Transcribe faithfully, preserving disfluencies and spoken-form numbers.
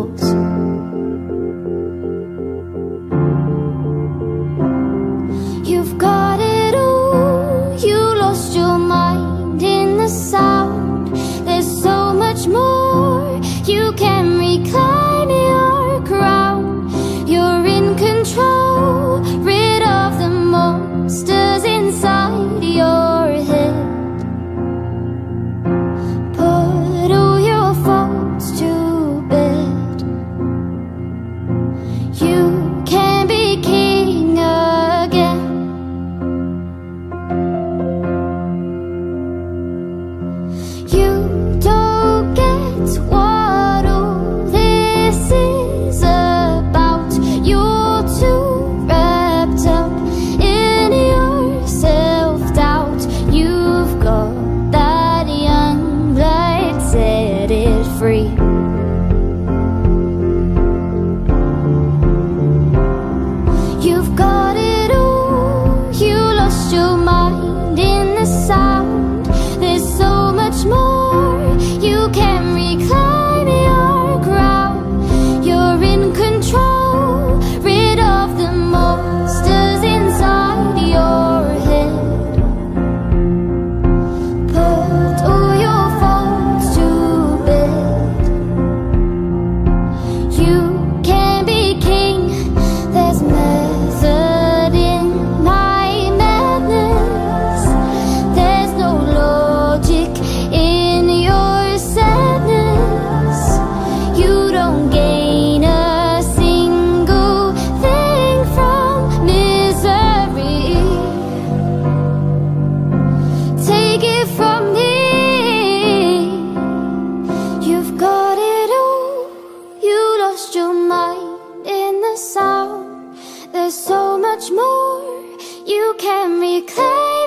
falls. You've got it all, you lost your mind in the sound. There's so much more, you can reclaim your crown. You're in control, rid of the monsters inside your head. Put all your faults to bed. You can be king again. You don't get what all this is about. You're too wrapped up in your self-doubt. You've got that young blood, set it free. You've got it all, you lost your mind in the sound. There's so much more, you can reclaim your crown. You're in control, rid of the monsters inside your head. Put all your faults to bed. You can be king, there's method in my madness. There's no logic in your sadness. You don't gain a single thing from misery. Take it from me. You've got it all, you lost your mind in the sound. There's so much more, you can reclaim